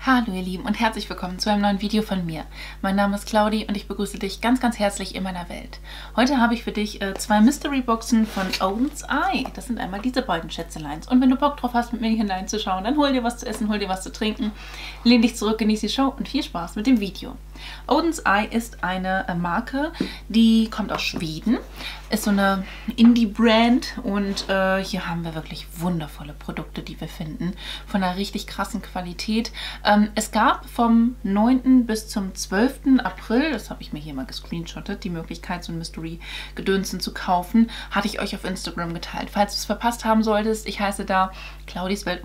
Hallo ihr Lieben und herzlich willkommen zu einem neuen Video von mir. Mein Name ist Claudi und ich begrüße dich ganz, ganz herzlich in meiner Welt. Heute habe ich für dich zwei Mystery Boxen von Odin's Eye. Das sind einmal diese beiden Schätzeleins. Und wenn du Bock drauf hast, mit mir hineinzuschauen, dann hol dir was zu essen, hol dir was zu trinken, lehn dich zurück, genieß die Show und viel Spaß mit dem Video. Odin's Eye ist eine Marke, die kommt aus Schweden, ist so eine Indie-Brand und hier haben wir wirklich wundervolle Produkte, die wir finden, von einer richtig krassen Qualität. Es gab vom 9. bis zum 12. April, das habe ich mir hier mal gescreenshottet, die Möglichkeit, so ein Mystery-Gedönsen zu kaufen, hatte ich euch auf Instagram geteilt. Falls du es verpasst haben solltest, ich heiße da Claudiswelt_.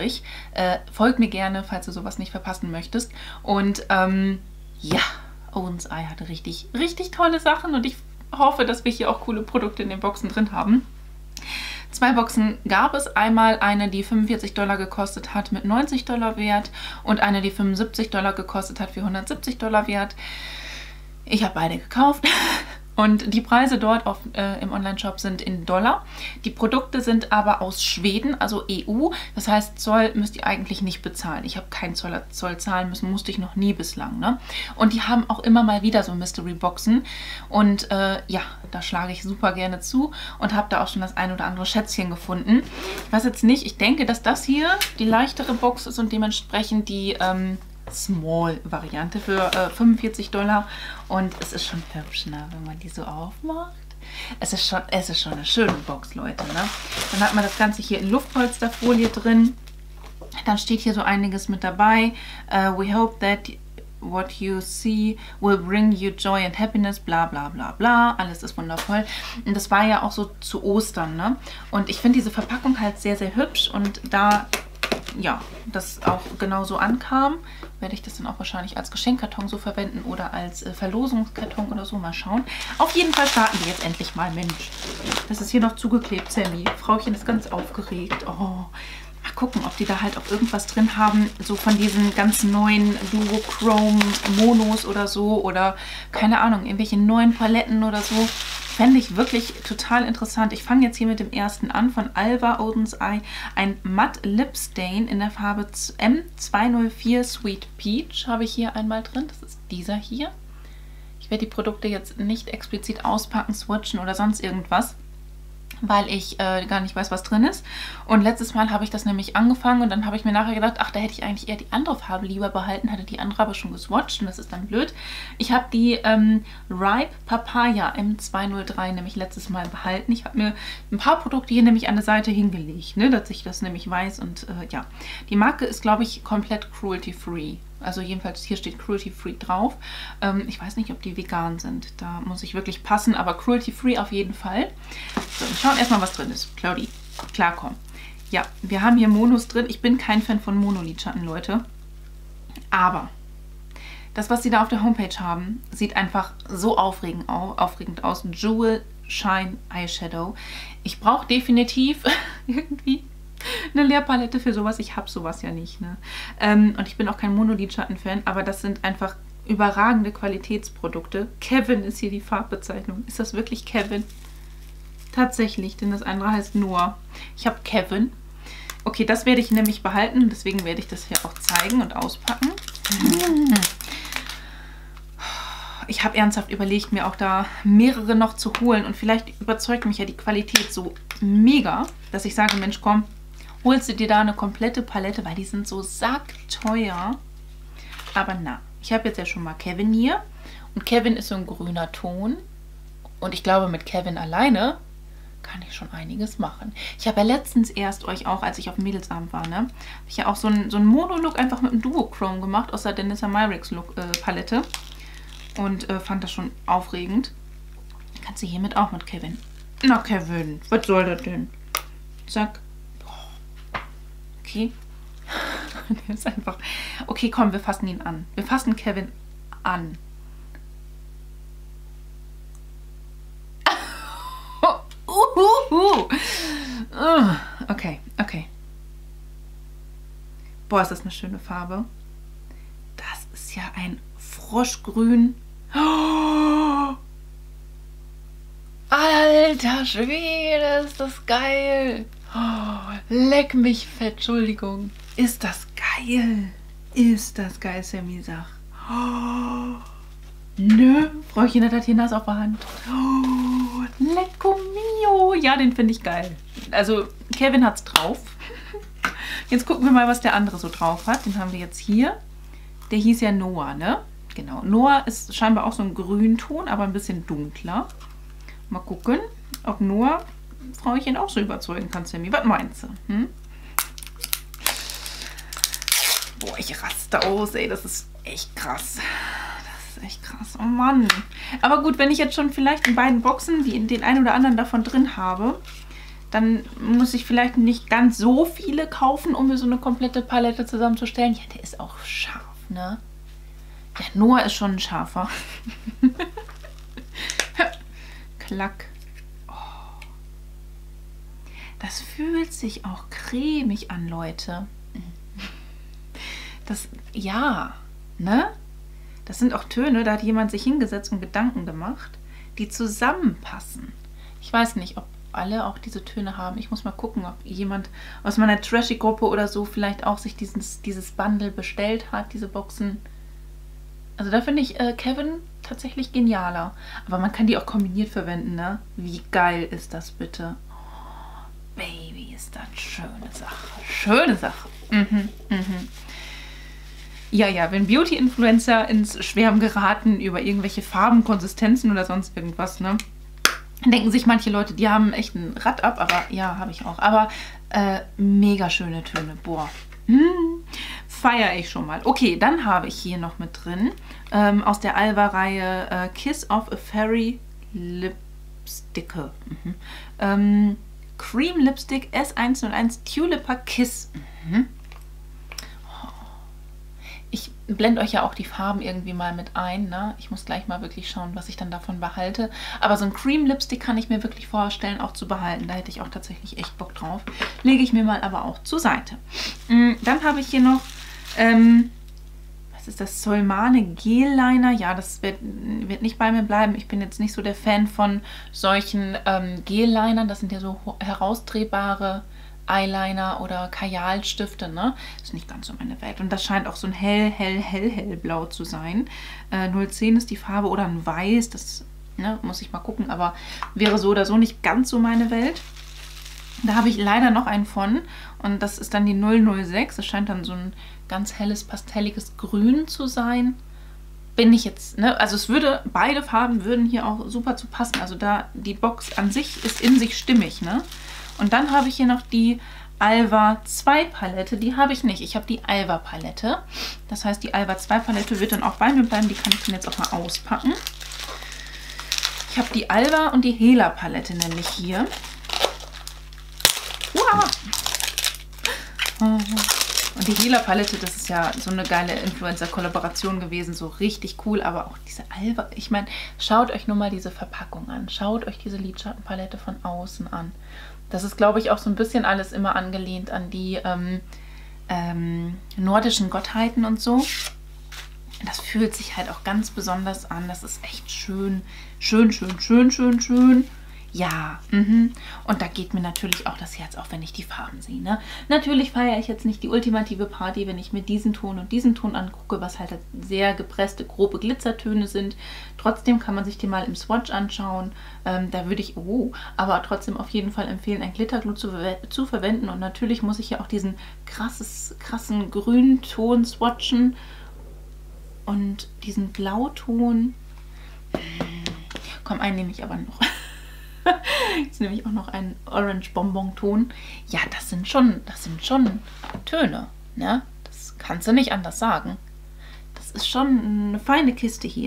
Folg mir gerne, falls du sowas nicht verpassen möchtest. Und ja, Odin's Eye hatte richtig, richtig tolle Sachen und ich hoffe, dass wir hier auch coole Produkte in den Boxen drin haben. Zwei Boxen gab es. Einmal eine, die $45 gekostet hat mit $90 Wert und eine, die $75 gekostet hat für $170 Wert. Ich habe beide gekauft. Und die Preise dort im Online-Shop sind in Dollar. Die Produkte sind aber aus Schweden, also EU. Das heißt, Zoll müsst ihr eigentlich nicht bezahlen. Ich habe keinen Zoll zahlen müssen, musste ich noch nie bislang. Ne? Und die haben auch immer mal wieder so Mystery-Boxen. Und ja, da schlage ich super gerne zu und habe da auch schon das ein oder andere Schätzchen gefunden. Ich weiß jetzt nicht, ich denke, dass das hier die leichtere Box ist und dementsprechend die Small-Variante für $45 und es ist schon hübsch, ne, wenn man die so aufmacht. Es ist schon eine schöne Box, Leute. Ne? Dann hat man das Ganze hier in Luftpolsterfolie drin. Dann steht hier so einiges mit dabei. We hope that what you see will bring you joy and happiness, bla bla bla bla. Alles ist wundervoll. Und das war ja auch so zu Ostern, ne? Und ich finde diese Verpackung halt sehr, sehr hübsch und da ja, das auch genauso ankam, werde ich das dann auch wahrscheinlich als Geschenkkarton so verwenden oder als Verlosungskarton oder so. Mal schauen. Auf jeden Fall starten wir jetzt endlich mal. Mensch, das ist hier noch zugeklebt, Sammy. Frauchen ist ganz aufgeregt. Oh, mal gucken, ob die da halt auch irgendwas drin haben, so von diesen ganz neuen Duochrome Monos oder so oder keine Ahnung, irgendwelche neuen Paletten oder so. Fände ich wirklich total interessant. Ich fange jetzt hier mit dem ersten an von Alva Odin's Eye. Ein Matte Lip Stain in der Farbe M204 Sweet Peach habe ich hier einmal drin. Das ist dieser hier. Ich werde die Produkte jetzt nicht explizit auspacken, swatchen oder sonst irgendwas, weil ich gar nicht weiß, was drin ist. Und letztes Mal habe ich das nämlich angefangen und dann habe ich mir nachher gedacht, ach, da hätte ich eigentlich eher die andere Farbe lieber behalten, hatte die andere aber schon geswatcht und das ist dann blöd. Ich habe die Ripe Papaya M203 nämlich letztes Mal behalten. Ich habe mir ein paar Produkte hier nämlich an der Seite hingelegt, ne, dass ich das nämlich weiß und ja. Die Marke ist, glaube ich, komplett cruelty-free. Also jedenfalls hier steht Cruelty-Free drauf. Ich weiß nicht, ob die vegan sind. Da muss ich wirklich passen, aber Cruelty-Free auf jeden Fall. So, wir schauen erstmal, was drin ist. Claudi, klarkommen. Ja, wir haben hier Monos drin. Ich bin kein Fan von Monolidschatten, Leute. Aber das, was sie da auf der Homepage haben, sieht einfach so aufregend aus. Jewel Shine Eyeshadow. Ich brauche definitiv irgendwie eine Leerpalette für sowas. Ich habe sowas ja nicht. Ne? Und ich bin auch kein Monolidschatten-Fan, aber das sind einfach überragende Qualitätsprodukte. Kevin ist hier die Farbbezeichnung. Ist das wirklich Kevin? Tatsächlich, denn das andere heißt Noah. Ich habe Kevin. Okay, das werde ich nämlich behalten. Deswegen werde ich das hier auch zeigen und auspacken. Ich habe ernsthaft überlegt, mir auch da mehrere noch zu holen. Und vielleicht überzeugt mich ja die Qualität so mega, dass ich sage, Mensch, komm, holst du dir da eine komplette Palette, weil die sind so sackteuer. Aber na, ich habe jetzt ja schon mal Kevin hier. Und Kevin ist so ein grüner Ton. Und ich glaube, mit Kevin alleine kann ich schon einiges machen. Ich habe ja letztens erst euch auch, als ich auf dem Mädelsabend war, ne, habe ich ja auch so einen Mono-Look einfach mit einem Duochrome gemacht aus der Danessa Myricks Palette. Und fand das schon aufregend. Kannst du hiermit auch mit Kevin. Na Kevin, was soll das denn? Zack. Okay. Der ist einfach... Okay, komm, wir fassen ihn an. Wir fassen Kevin an. Okay, okay. Boah, ist das eine schöne Farbe. Das ist ja ein Froschgrün. Oh, alter Schwede, ist das geil. Oh, leck mich fett, Entschuldigung. Ist das geil. Ist das geil, Sammy, sag. Oh, nö, Frauchen hat hier nass auf der Hand. Oh, lecco mio. Ja, den finde ich geil. Also, Kevin hat's drauf. Jetzt gucken wir mal, was der andere so drauf hat. Den haben wir jetzt hier. Der hieß ja Noah, ne? Genau. Noah ist scheinbar auch so ein Grünton, aber ein bisschen dunkler. Mal gucken, ob Noah Frauchen auch so überzeugen kann, Sammy. Was meinst du? Hm? Boah, ich raste aus, ey. Das ist echt krass. Das ist echt krass. Oh Mann. Aber gut, wenn ich jetzt schon vielleicht in beiden Boxen den einen oder anderen davon drin habe, dann muss ich vielleicht nicht ganz so viele kaufen, um mir so eine komplette Palette zusammenzustellen. Ja, der ist auch scharf, ne? Ja, Noah ist schon ein scharfer. Klack. Oh. Das fühlt sich auch cremig an, Leute. Das, ja, ne? Das sind auch Töne, da hat jemand sich hingesetzt und Gedanken gemacht, die zusammenpassen. Ich weiß nicht, ob alle auch diese Töne haben. Ich muss mal gucken, ob jemand aus meiner Trashy-Gruppe oder so vielleicht auch sich dieses Bundle bestellt hat, diese Boxen. Also da finde ich Kevin tatsächlich genialer. Aber man kann die auch kombiniert verwenden, ne? Wie geil ist das bitte? Oh, Baby, ist das schöne Sache. Schöne Sache. Mhm, mhm. Ja, ja, wenn Beauty-Influencer ins Schwärmen geraten über irgendwelche Farben, Konsistenzen oder sonst irgendwas, ne? Denken sich manche Leute, die haben echt ein Rad ab, aber ja, habe ich auch. Aber mega schöne Töne, boah. Feiere ich schon mal. Okay, dann habe ich hier noch mit drin aus der Alba-Reihe Kiss of a Fairy Lipstick. Cream Lipstick S101 Tulipa Kiss. Ich blende euch ja auch die Farben irgendwie mal mit ein, ne? Ich muss gleich mal wirklich schauen, was ich dann davon behalte. Aber so ein Cream Lipstick kann ich mir wirklich vorstellen, auch zu behalten. Da hätte ich auch tatsächlich echt Bock drauf. Lege ich mir mal aber auch zur Seite. Dann habe ich hier noch, was ist das? Solmane Gel Liner. Ja, das wird nicht bei mir bleiben. Ich bin jetzt nicht so der Fan von solchen Gel Linern. Das sind ja so herausdrehbare Eyeliner oder Kajalstifte, ne? Ist nicht ganz so meine Welt. Und das scheint auch so ein hellblau zu sein. 010 ist die Farbe oder ein Weiß, das, ne, muss ich mal gucken, aber wäre so oder so nicht ganz so meine Welt. Da habe ich leider noch einen von und das ist dann die 006. Das scheint dann so ein ganz helles, pastelliges Grün zu sein. Bin ich jetzt, ne? Also es würde, beide Farben würden hier auch super zu passen. Also da, die Box an sich ist in sich stimmig, ne? Und dann habe ich hier noch die Alba 2 Palette. Die habe ich nicht. Ich habe die Alba Palette. Das heißt, die Alba 2 Palette wird dann auch bei mir bleiben. Die kann ich dann jetzt auch mal auspacken. Ich habe die Alba und die Hela Palette nämlich hier. Wow. Und die Hela Palette, das ist ja so eine geile Influencer-Kollaboration gewesen. So richtig cool. Aber auch diese Alba, ich meine, schaut euch nur mal diese Verpackung an. Schaut euch diese Lidschattenpalette von außen an. Das ist, glaube ich, auch so ein bisschen alles immer angelehnt an die nordischen Gottheiten und so. Das fühlt sich halt auch ganz besonders an. Das ist echt schön. Schön. Ja, und da geht mir natürlich auch das Herz auf, wenn ich die Farben sehe. Ne? Natürlich feiere ich jetzt nicht die ultimative Party, wenn ich mir diesen Ton und diesen Ton angucke, was halt sehr gepresste, grobe Glitzertöne sind. Trotzdem kann man sich die mal im Swatch anschauen. Da würde ich, aber trotzdem auf jeden Fall empfehlen, ein Glitterglut zu verwenden. Und natürlich muss ich ja auch diesen krassen Grünton swatchen und diesen Blauton. Komm, einen nehme ich aber noch. Jetzt nehme ich auch noch einen Orange Bonbon Ton. Ja, das sind schon Töne, ne? Das kannst du nicht anders sagen. Das ist schon eine feine Kiste hier.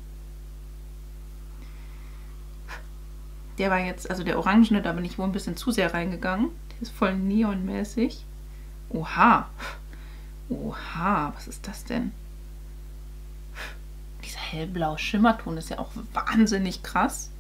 Der war jetzt, also der Orangene, da bin ich wohl ein bisschen zu sehr reingegangen. Der ist voll neonmäßig. Oha, was ist das denn? Dieser hellblaue Schimmerton ist ja auch wahnsinnig krass.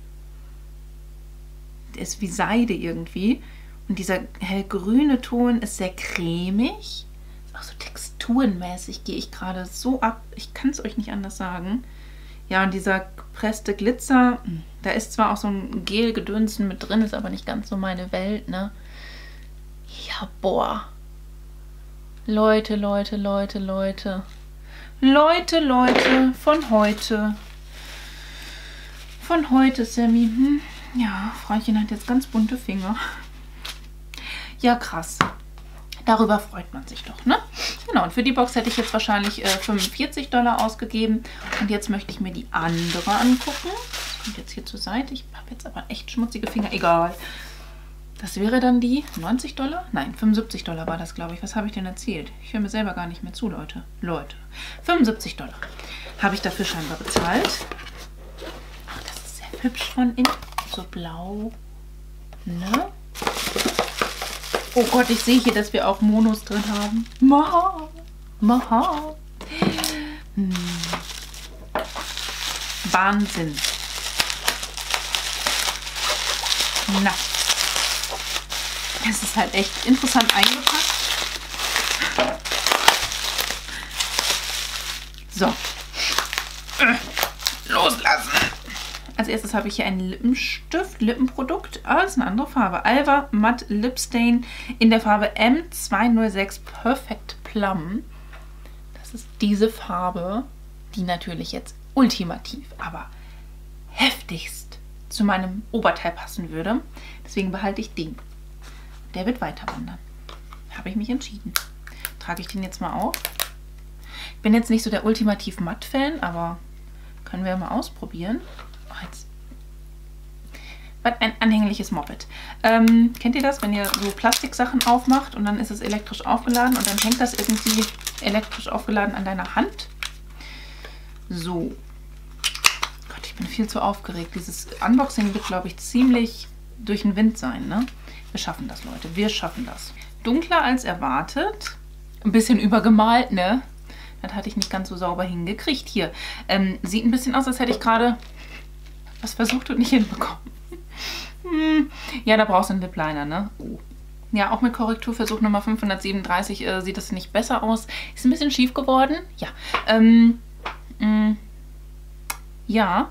Der ist wie Seide irgendwie. Und dieser hellgrüne Ton ist sehr cremig. Ist auch so texturenmäßig, gehe ich gerade so ab. Ich kann es euch nicht anders sagen. Ja, und dieser gepresste Glitzer, da ist zwar auch so ein Gel-Gedönsen mit drin, ist aber nicht ganz so meine Welt, ne? Ja, boah. Leute, Leute, Leute, Leute. Leute, Leute, von heute. Von heute, Sammy. Ja, Frauchen hat jetzt ganz bunte Finger. Ja, krass. Darüber freut man sich doch, ne? Genau, und für die Box hätte ich jetzt wahrscheinlich $45 ausgegeben. Und jetzt möchte ich mir die andere angucken. Das kommt jetzt hier zur Seite. Ich habe jetzt aber echt schmutzige Finger. Egal. Das wäre dann die $90? Nein, $75 war das, glaube ich. Was habe ich denn erzählt? Ich höre mir selber gar nicht mehr zu, Leute. Leute, $75 habe ich dafür scheinbar bezahlt. Ach, das ist sehr hübsch von innen. So blau. Ne? Oh Gott, ich sehe hier, dass wir auch Monos drin haben. Maha. Maha. Wahnsinn. Na. Es ist halt echt interessant eingepackt. So. Loslassen. Als erstes habe ich hier einen Lippenstift, Lippenprodukt. Ah, das ist eine andere Farbe. Alva Matte Lip Stain in der Farbe M206 Perfect Plum. Das ist diese Farbe, die natürlich jetzt ultimativ, aber heftigst zu meinem Oberteil passen würde. Deswegen behalte ich den. Der wird weiter wandern. Habe ich mich entschieden. Trage ich den jetzt mal auf. Ich bin jetzt nicht so der ultimativ Matt-Fan, aber können wir mal ausprobieren. Oh, jetzt. Was ein anhängliches Moped. Kennt ihr das, wenn ihr so Plastiksachen aufmacht und dann ist es elektrisch aufgeladen und dann hängt das irgendwie elektrisch aufgeladen an deiner Hand? So. Gott, ich bin viel zu aufgeregt. Dieses Unboxing wird, glaube ich, ziemlich durch den Wind sein, ne? Wir schaffen das, Leute. Wir schaffen das. Dunkler als erwartet. Ein bisschen übergemalt, ne? Das hatte ich nicht ganz so sauber hingekriegt. Hier. Sieht ein bisschen aus, als hätte ich gerade was versucht und nicht hinbekommen. Ja, da brauchst du einen Lip Liner, ne? Oh. Ja, auch mit Korrekturversuch Nummer 537 sieht das nicht besser aus. Ist ein bisschen schief geworden. Ja. Ja.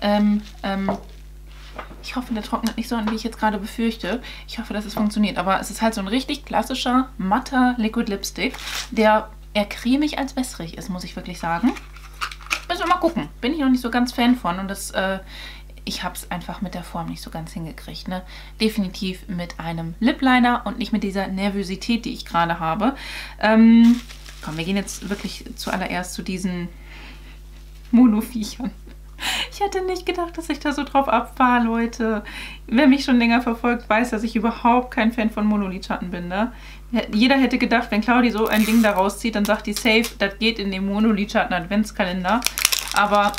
Ich hoffe, der trocknet nicht so an, wie ich jetzt gerade befürchte. Ich hoffe, dass es funktioniert. Aber es ist halt so ein richtig klassischer, matter Liquid Lipstick, der eher cremig als wässrig ist, muss ich wirklich sagen. Müssen wir mal gucken. Bin ich noch nicht so ganz Fan von. Und das, ich habe es einfach mit der Form nicht so ganz hingekriegt. Ne? Definitiv mit einem Lip Liner und nicht mit dieser Nervosität, die ich gerade habe. Komm, wir gehen jetzt wirklich zuallererst zu diesen Mono-Viechern. Ich hätte nicht gedacht, dass ich da so drauf abfahre, Leute. Wer mich schon länger verfolgt, weiß, dass ich überhaupt kein Fan von Monolidschatten bin, ne? Jeder hätte gedacht, wenn Claudi so ein Ding da rauszieht, dann sagt die safe, das geht in den Monolidschatten Adventskalender. Aber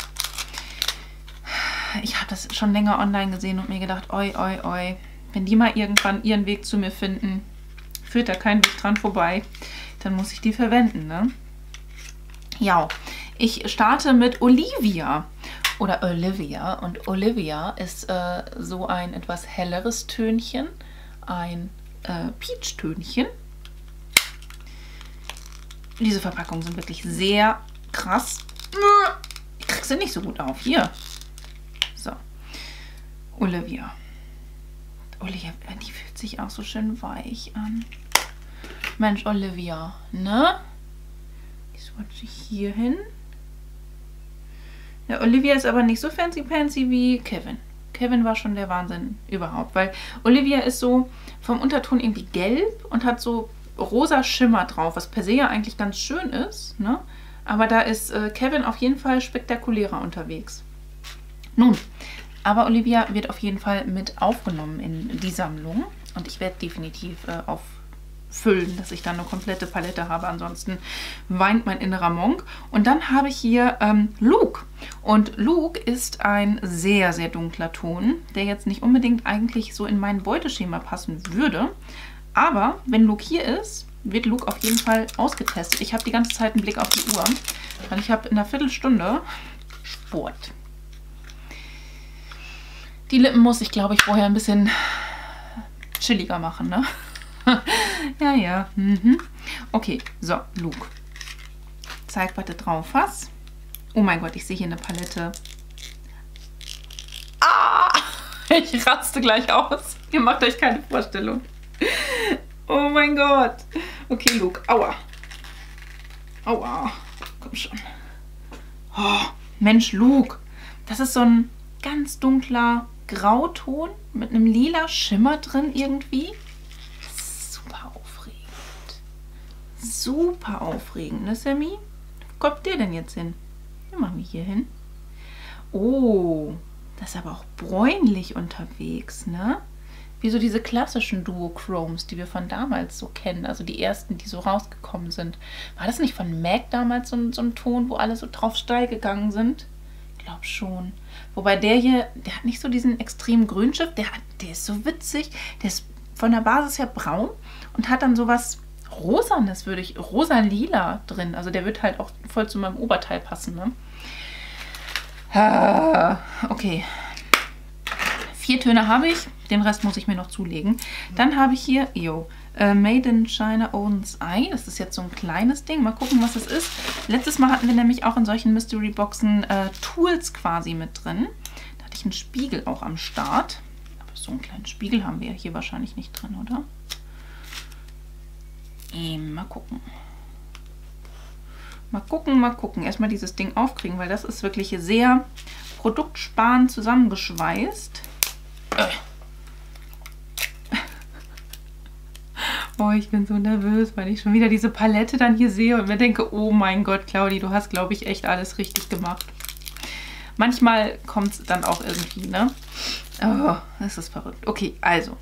ich habe das schon länger online gesehen und mir gedacht, oi, oi, oi. Wenn die mal irgendwann ihren Weg zu mir finden, führt da kein Weg dran vorbei, dann muss ich die verwenden, ne? Ja, ich starte mit Olivia. Oder Olivia. Und Olivia ist so ein etwas helleres Tönchen. Ein Peach-Tönchen. Diese Verpackungen sind wirklich sehr krass. Ich krieg sie nicht so gut auf. Hier. So. Olivia. Olivia, die fühlt sich auch so schön weich an. Mensch, Olivia, ne? Die swatche ich hier hin. Ja, Olivia ist aber nicht so fancy-pancy wie Kevin. Kevin war schon der Wahnsinn überhaupt, weil Olivia ist so vom Unterton irgendwie gelb und hat so rosa Schimmer drauf, was per se ja eigentlich ganz schön ist, ne? Aber da ist Kevin auf jeden Fall spektakulärer unterwegs. Nun, aber Olivia wird auf jeden Fall mit aufgenommen in die Sammlung und ich werde definitiv auffüllen, dass ich dann eine komplette Palette habe. Ansonsten weint mein innerer Monk. Und dann habe ich hier Luke. Und Luke ist ein sehr, sehr dunkler Ton, der jetzt nicht unbedingt eigentlich so in mein Beuteschema passen würde. Aber wenn Luke hier ist, wird Luke auf jeden Fall ausgetestet. Ich habe die ganze Zeit einen Blick auf die Uhr, weil ich habe in einer Viertelstunde Sport. Die Lippen muss ich, glaube ich, vorher ein bisschen chilliger machen, ne? Ja, ja. Okay, so, Luke. Zeig, was du drauf hast. Oh mein Gott, ich sehe hier eine Palette. Ah! Ich raste gleich aus. Ihr macht euch keine Vorstellung. Oh mein Gott. Okay, Luke. Aua. Aua, komm schon. Oh, Mensch, Luke, das ist so ein ganz dunkler Grauton mit einem lila Schimmer drin irgendwie. Super aufregend. Super aufregend, ne, Sammy? Wo kommt der denn jetzt hin? Den machen wir hier hin. Oh, das ist aber auch bräunlich unterwegs, ne? Wie so diese klassischen Duochromes, die wir von damals so kennen. Also die ersten, die so rausgekommen sind. War das nicht von MAC damals so ein Ton, wo alle so drauf steil gegangen sind? Ich glaube schon. Wobei der hier, der hat nicht so diesen extremen Grünschiff. Der ist so witzig. Der ist von der Basis her braun und hat dann sowas Rosanes, rosa-lila drin. Also der wird halt auch voll zu meinem Oberteil passen, ne? Okay. 4 Töne habe ich. Den Rest muss ich mir noch zulegen. Dann habe ich hier, Made in China Odin's Eye. Das ist jetzt so ein kleines Ding. Mal gucken, was es ist. Letztes Mal hatten wir nämlich auch in solchen Mystery Boxen Tools quasi mit drin. Da hatte ich einen Spiegel auch am Start. Aber so einen kleinen Spiegel haben wir hier wahrscheinlich nicht drin, oder? Mal gucken. Mal gucken. Erstmal dieses Ding aufkriegen, weil das ist wirklich sehr produktsparend zusammengeschweißt. Oh, ich bin so nervös, weil ich schon wieder diese Palette dann hier sehe und mir denke, oh mein Gott, Claudi, du hast, glaube ich, echt alles richtig gemacht. Manchmal kommt es dann auch irgendwie, ne? Oh, das ist verrückt. Okay, also.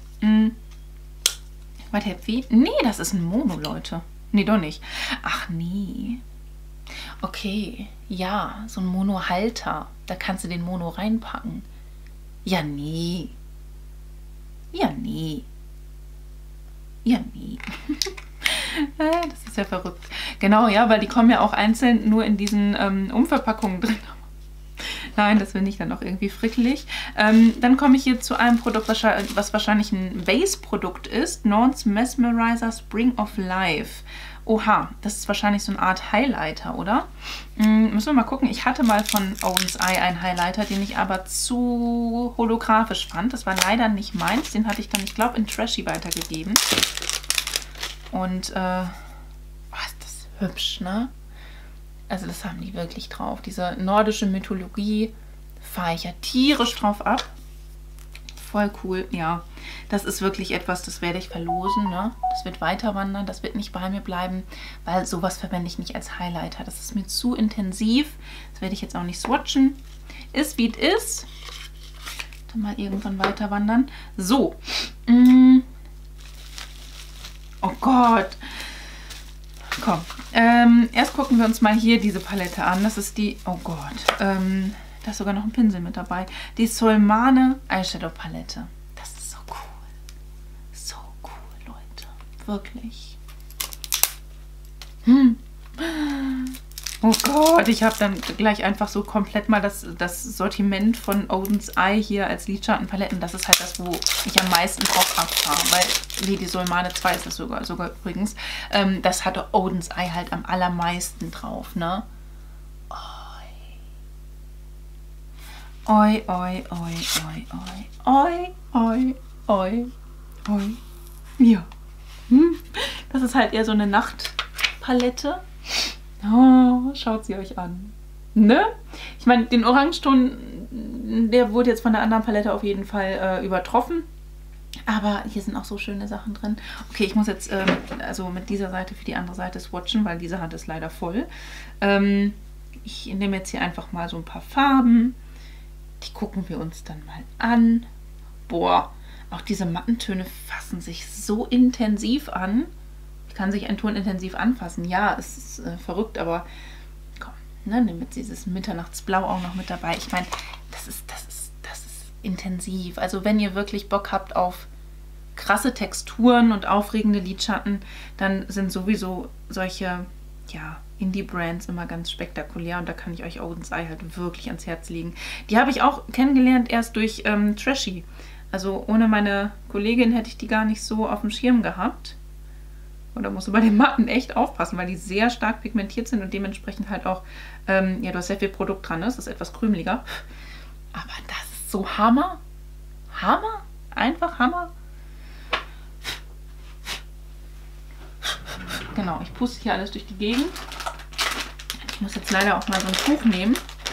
What happy? Nee, das ist ein Mono, Leute. Nee, doch nicht. Ach, nee. Okay, ja, so ein Mono-Halter. Da kannst du den Mono reinpacken. Ja, nee. Ja, nee. Ja, nee. Das ist ja verrückt. Genau, ja, weil die kommen ja auch einzeln nur in diesen Umverpackungen drin. Nein, das finde ich dann auch irgendwie frickelig. Dann komme ich hier zu einem Produkt, was wahrscheinlich ein Base-Produkt ist. Norns Mesmerizer Spring of Life. Oha, das ist wahrscheinlich so eine Art Highlighter, oder? Müssen wir mal gucken. Ich hatte mal von Odin's Eye einen Highlighter, den ich aber zu holographisch fand. Das war leider nicht meins. Den hatte ich dann, ich glaube, in Trashy weitergegeben. Und, ist das hübsch, ne? Also das haben die wirklich drauf. Diese nordische Mythologie fahre ich ja tierisch drauf ab. Voll cool, ja. Das ist wirklich etwas, das werde ich verlosen, ne? Das wird weiter wandern, das wird nicht bei mir bleiben, weil sowas verwende ich nicht als Highlighter. Das ist mir zu intensiv. Das werde ich jetzt auch nicht swatchen. Ist wie es ist. Dann mal irgendwann weiter wandern. So. Oh Gott. Komm. Erst gucken wir uns mal hier diese Palette an. Das ist die, oh Gott, da ist sogar noch ein Pinsel mit dabei. Die Solmane Eyeshadow Palette. Das ist so cool. So cool, Leute. Wirklich. Oh Gott, ich habe dann gleich einfach so komplett mal das Sortiment von Odin's Eye hier als Lidschattenpaletten. Das ist halt das, wo ich am meisten drauf abfahre. Weil Lady Solmane 2 ist das sogar übrigens. Das hatte Odin's Eye halt am allermeisten drauf, ne? Oi, oi, oi, oi, oi, oi, oi, oi, ja. Das ist halt eher so eine Nachtpalette. Oh, schaut sie euch an. Ne? Ich meine, den Orangeton, der wurde jetzt von der anderen Palette auf jeden Fall übertroffen. Aber hier sind auch so schöne Sachen drin. Okay, ich muss jetzt also mit dieser Seite für die andere Seite swatchen, weil diese Hand ist leider voll. Ich nehme jetzt hier einfach mal so ein paar Farben. Die gucken wir uns dann mal an. Boah, auch diese Mattentöne fassen sich so intensiv an. Wie kann sich ein Ton intensiv anfassen? Ja, es ist verrückt, aber komm, ne, nimm jetzt dieses Mitternachtsblau auch noch mit dabei. Ich meine, das ist intensiv. Also wenn ihr wirklich Bock habt auf krasse Texturen und aufregende Lidschatten, dann sind sowieso solche, ja, Indie-Brands immer ganz spektakulär und da kann ich euch Odin's Eye halt wirklich ans Herz legen. Die habe ich auch kennengelernt erst durch Trashy. Also ohne meine Kollegin hätte ich die gar nicht so auf dem Schirm gehabt. Oder musst du bei den Matten echt aufpassen, weil die sehr stark pigmentiert sind und dementsprechend halt auch, ja, du hast sehr viel Produkt dran, ne? Es ist etwas krümeliger. Aber das ist so Hammer. Hammer? Einfach Hammer. Genau, ich puste hier alles durch die Gegend. Ich muss jetzt leider auch mal so ein Tuch nehmen.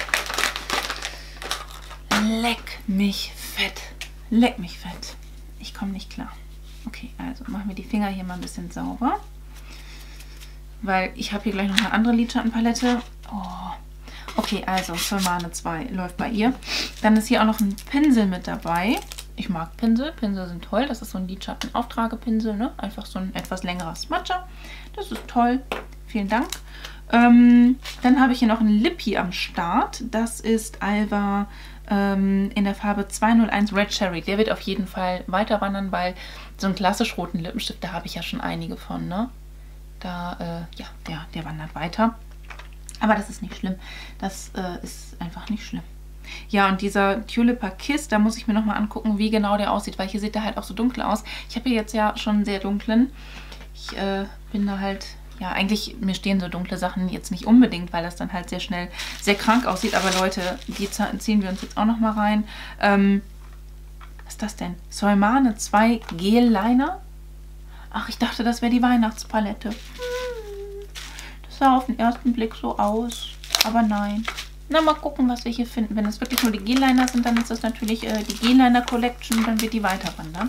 Leck mich fett. Leck mich fett. Ich komme nicht klar. Okay, also machen wir die Finger hier mal ein bisschen sauber. Weil ich habe hier gleich noch eine andere Lidschattenpalette. Oh. Okay, also Solmane 2 läuft bei ihr. Dann ist hier auch noch ein Pinsel mit dabei. Ich mag Pinsel. Pinsel sind toll. Das ist so ein Lidschatten-Auftragepinsel, ne? Einfach so ein etwas längerer Smudger. Das ist toll. Vielen Dank. Dann habe ich hier noch ein Lippy am Start. Das ist Alba in der Farbe 201 Red Cherry. Der wird auf jeden Fall weiter wandern, weil so einen klassisch roten Lippenstift, da habe ich ja schon einige von, ne? Da, ja, der wandert weiter. Aber das ist nicht schlimm. Das ist einfach nicht schlimm. Ja, und dieser Tulipa Kiss, da muss ich mir nochmal angucken, wie genau der aussieht, weil hier sieht der halt auch so dunkel aus. Ich habe hier jetzt ja schon einen sehr dunklen. Ich bin da halt, ja, eigentlich, mir stehen so dunkle Sachen jetzt nicht unbedingt, weil das dann halt sehr schnell sehr krank aussieht. Aber Leute, die ziehen wir uns jetzt auch nochmal rein. Was ist das denn? Solmane 2 Gel Liner? Ach, ich dachte, das wäre die Weihnachtspalette. Das sah auf den ersten Blick so aus. Aber nein. Na, mal gucken, was wir hier finden. Wenn es wirklich nur die Gel-Liner sind, dann ist das natürlich die Gel-Liner Collection. Dann wird die weiter wandern.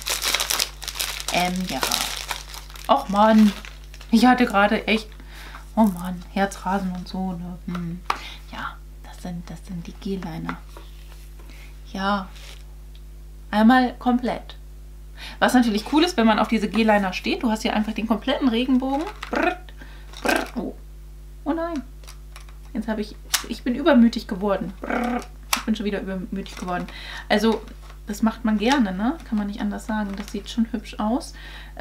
Ja. Och, Mann. Ich hatte gerade echt... Oh, Mann. Herzrasen und so, ne? Ja, das sind die Gel-Liner. Ja. Einmal komplett. Was natürlich cool ist, wenn man auf diese Gel-Liner steht. Du hast hier einfach den kompletten Regenbogen. Brrrt, brrrt. Oh. Oh nein. Jetzt habe ich bin übermütig geworden. Brrrt. Ich bin schon wieder übermütig geworden. Also, das macht man gerne, ne? Kann man nicht anders sagen. Das sieht schon hübsch aus.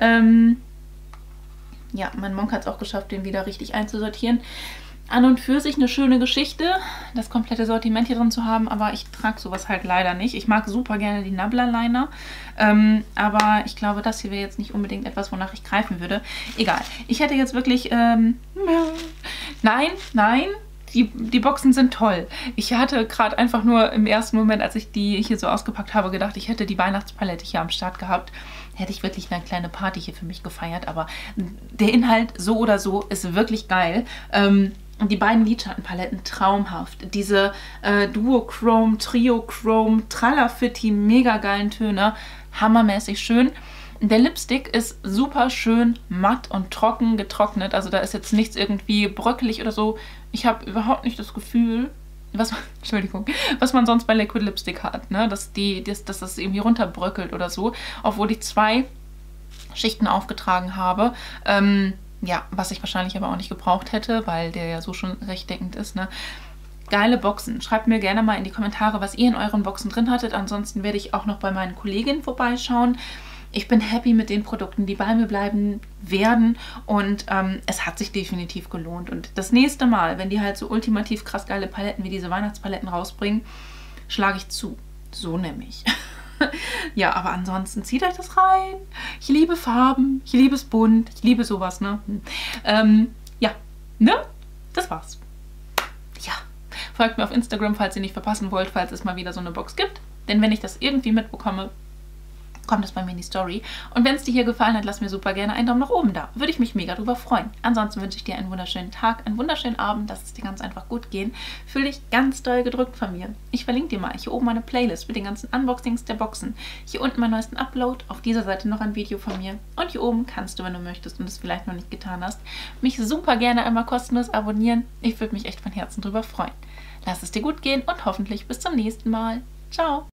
Ja, mein Monk hat es auch geschafft, den wieder richtig einzusortieren. An und für sich eine schöne Geschichte, das komplette Sortiment hier drin zu haben, aber ich trage sowas halt leider nicht. Ich mag super gerne die Nabla-Liner, aber ich glaube, das hier wäre jetzt nicht unbedingt etwas, wonach ich greifen würde. Egal, ich hätte jetzt wirklich... Nein, die Boxen sind toll. Ich hatte gerade einfach nur im ersten Moment, als ich die hier so ausgepackt habe, gedacht, ich hätte die Weihnachtspalette hier am Start gehabt. Hätte ich wirklich eine kleine Party hier für mich gefeiert, aber der Inhalt so oder so ist wirklich geil. Und die beiden Lidschattenpaletten traumhaft. Diese Duochrome, Triochrome, Tralafitti, mega geilen Töne. Hammermäßig schön. Der Lipstick ist super schön matt und trocken getrocknet. Also da ist jetzt nichts irgendwie bröckelig oder so. Ich habe überhaupt nicht das Gefühl, was man sonst bei Liquid Lipstick hat, ne? Dass das irgendwie runterbröckelt oder so. Obwohl ich 2 Schichten aufgetragen habe. Ja, was ich wahrscheinlich aber auch nicht gebraucht hätte, weil der ja so schon recht deckend ist, ne? Geile Boxen. Schreibt mir gerne mal in die Kommentare, was ihr in euren Boxen drin hattet. Ansonsten werde ich auch noch bei meinen Kolleginnen vorbeischauen. Ich bin happy mit den Produkten, die bei mir bleiben werden und es hat sich definitiv gelohnt. Und das nächste Mal, wenn die halt so ultimativ krass geile Paletten wie diese Weihnachtspaletten rausbringen, schlage ich zu. So nämlich. Ja, aber ansonsten zieht euch das rein. Ich liebe Farben, ich liebe es bunt, ich liebe sowas, ne? Ja, ne? Das war's. Ja, folgt mir auf Instagram, falls ihr nicht verpassen wollt, falls es mal wieder so eine Box gibt. Denn wenn ich das irgendwie mitbekomme, kommt es bei mir in die Story. Und wenn es dir hier gefallen hat, lass mir super gerne einen Daumen nach oben da. Würde ich mich mega drüber freuen. Ansonsten wünsche ich dir einen wunderschönen Tag, einen wunderschönen Abend. Lass es dir ganz einfach gut gehen. Fühl dich ganz doll gedrückt von mir. Ich verlinke dir mal hier oben meine Playlist mit den ganzen Unboxings der Boxen. Hier unten meinen neuesten Upload. Auf dieser Seite noch ein Video von mir. Und hier oben kannst du, wenn du möchtest und es vielleicht noch nicht getan hast, mich super gerne einmal kostenlos abonnieren. Ich würde mich echt von Herzen drüber freuen. Lass es dir gut gehen und hoffentlich bis zum nächsten Mal. Ciao!